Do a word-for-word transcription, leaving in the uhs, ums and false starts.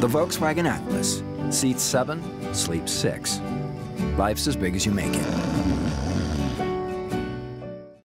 Volkswagen Atlas. Seats seven, sleep six. Life's as big as you make it.